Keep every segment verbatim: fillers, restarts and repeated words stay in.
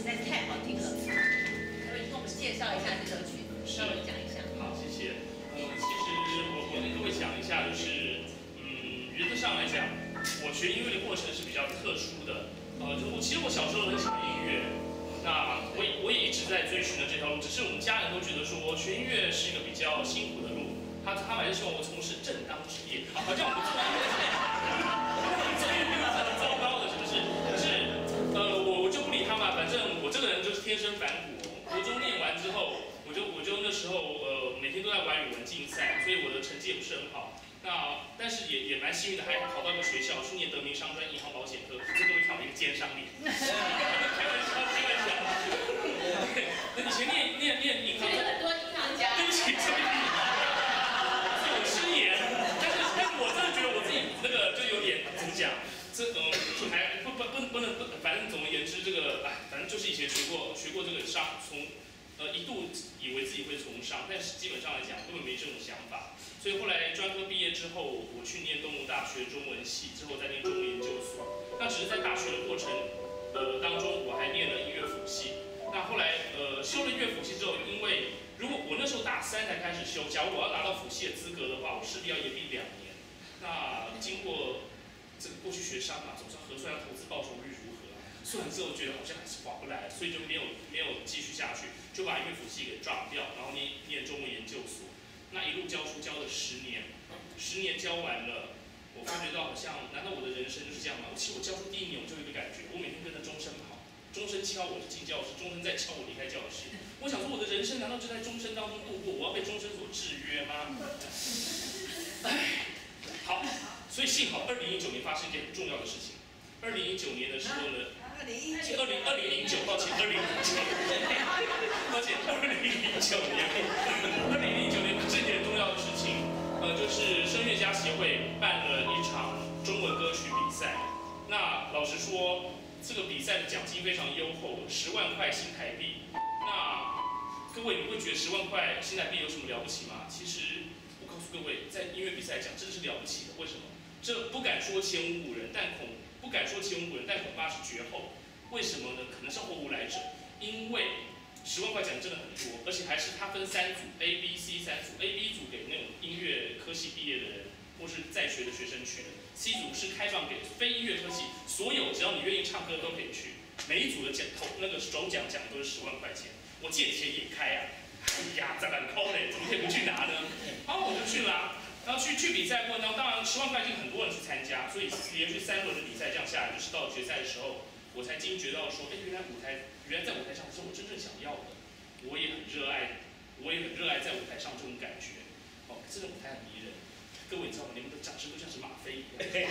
在是太好听了。可不可以跟我们介绍一下这首曲子，稍微讲一下？ 好，谢谢。呃，其实我我跟各位讲一下，就是嗯，原则上来讲，我学音乐的过程是比较特殊的。呃，就我其实我小时候很喜欢音乐。 那我也我也一直在追寻的这条路，只是我们家人都觉得说学音乐是一个比较辛苦的路，他他们还是希望我从事正当职业，好像我们做音乐做音乐是很糟糕的，是不是？可是呃我我就不理他们，反正我这个人就是天生反骨。国中念完之后，我就我就那时候呃每天都在玩语文竞赛，所以我的成绩也不是很好。那但是也也蛮幸运的，还考到一个学校去念德明商专银行保险科，这都会看我一个奸商脸。开玩笑，开玩笑。对，那以前念念念银行， 有很多银行家。 对不起，所以是我失言。但是但是我真的觉得我自己那个就有点怎么讲，这嗯还不不不不能不，反正总而言之，这个哎，反正就是以前学过学过这个商，从呃一度以为自己会从商，但是基本上来讲根本没这种想法。 所以后来专科毕业之后，我去念东吴大学中文系，之后再念中文研究所。那只是在大学的过程，呃当中，我还念了音乐辅系。那后来呃修了音乐辅系之后，因为如果我那时候大三才开始修，假如我要拿到辅系的资格的话，我势必要延毕两年。那经过这个过去学商嘛，总是核算投资报酬率如何啊？算完之后觉得好像还是划不来，所以就没有没有继续下去，就把音乐辅系给 drop 掉，然后念念中文研究所。 那一路教书教了十年，十年教完了，我发觉到好像，难道我的人生就是这样吗？其实我教书第一年我就有一个感觉，我每天跟着钟声跑，钟声敲我就进教室，钟声再敲我离开教室。我想说我的人生难道就在钟声当中度过？我要被钟声所制约吗？哎，好，所以幸好二零一九年发生一件很重要的事情。二零一九年的时候呢，二零一九，二零二零零九，抱歉，二零零九，抱歉，二零零九年，二零零九年发生一件重要的事情，呃，就是声乐家协会办了一场中文歌曲比赛。那老实说，这个比赛的奖金非常优厚，十万块新台币。那各位，你会觉得十万块新台币有什么了不起吗？其实我告诉各位，在音乐比赛讲真的是了不起的。为什么？这不敢说前无古人，但恐。 不敢说前无古人，但恐怕是绝后。为什么呢？可能是后无来者。因为十万块奖真的很多，而且还是它分三组 ，A、B、C 三组。A、B 组给那种音乐科系毕业的人或是在学的学生去的 ，C 组是开放给非音乐科系，所有只要你愿意唱歌都可以去。每一组的奖头那个首奖奖都是十万块钱，我见钱眼开啊！哎呀，再蛮抠嘞，怎么可以不去拿呢？然后我就去了、啊。 然后去去比赛过程当中，当然十万块钱很多人去参加，所以连续三轮的比赛这样下来，就是到了决赛的时候，我才惊觉到说，哎，原来舞台，原来在舞台上是我真正想要的，我也很热爱，我也很热爱在舞台上这种感觉，哦，这种舞台很迷人。各位你知道吗？你们的掌声都像是吗啡一样。对，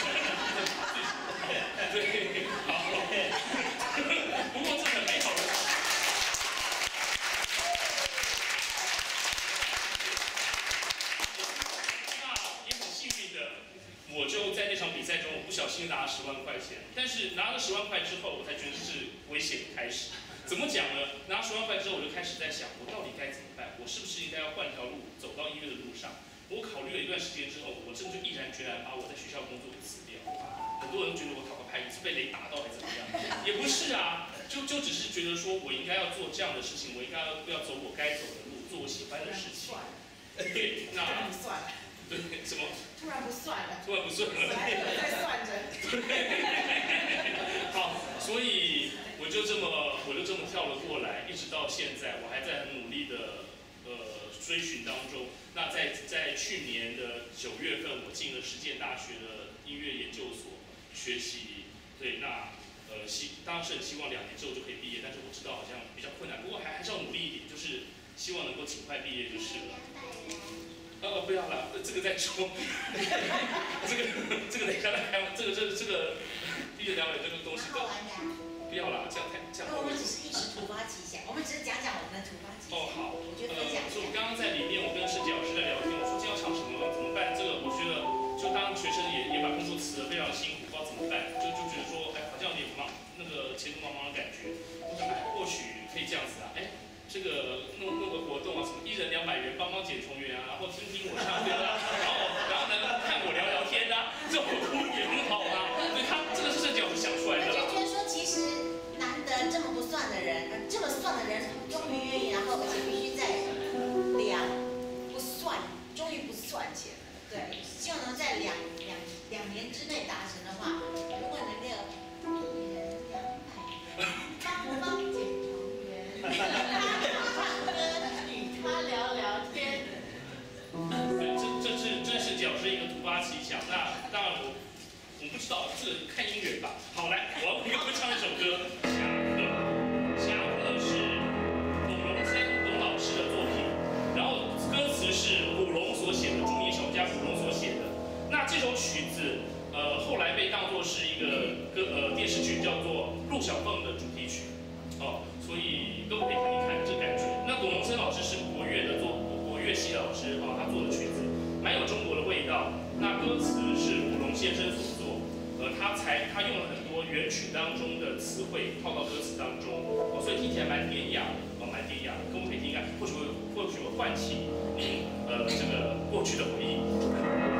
好。不过这很美好的。 我就在那场比赛中，我不小心拿了十万块钱。但是拿了十万块之后，我才觉得这是危险的开始。怎么讲呢？拿十万块之后，我就开始在想，我到底该怎么办？我是不是应该要换条路，走到音乐的路上？我考虑了一段时间之后，我真的就毅然决然把我在学校工作给辞掉。很多人觉得我讨个派，是被雷打到还是怎么样？也不是啊，就就只是觉得说我应该要做这样的事情，我应该要要走我该走的路，做我喜欢的事情。对，那。 对，什么？ 突然不算了， 突然不算了， 在算着。 好，所以我就这么，我就这么跳了过来，一直到现在，我还在很努力的呃追寻当中。那在在去年的九月份，我进了实践大学的音乐研究所学习。对，那呃希当然是很希望两年之后就可以毕业，但是我知道好像比较困难，不过还还是要努力一点，就是希望能够尽快毕业就是了。 呃，不要了，这个再说。这个这个等一下再开，这个这个这个毕业两百这个东西都不要了，这样太这样。 我们只是一时突发奇想，我们只是讲讲我们的突发奇想。 哦，好。 我觉得分享一下。 所以我刚刚在里面，我跟申杰老师在聊天，我说今天要唱什么，怎么办？这个我觉得，就当学生也也把工作辞得非常辛苦，不知道怎么办，就就觉得说，哎，好像有点茫，那个前途茫茫的感觉。我想，哎，或许可以这样子啊，哎。 这个弄弄个活动啊，什么一人两百元帮帮减重员啊，然后听听我唱歌啊，然后然后呢看我聊聊天啊，这种也很好啊。所以他这个是郑老师想出来的啦。 我就觉得说，其实难得这么不算来，我要给各位唱一首歌《侠客》。侠客是董荣森董老师的作品，然后歌词是古龙所写的，著名小说家古龙所写的。那这首曲子，呃，后来被当作是一个歌呃电视剧，叫做《陆小凤》的主题曲。哦，所以各位可以听听看这感觉。那董荣森老师是国乐的作国乐系老师啊、哦，他做的曲子蛮有中国的味道。那歌词是古龙先生所作，呃，他才他用了很多原曲当中的词汇套到歌词当中，哦，所以听起来蛮典雅的，哦，蛮典雅的。各位可以听看，或许会或许会唤起您呃这个过去的回忆。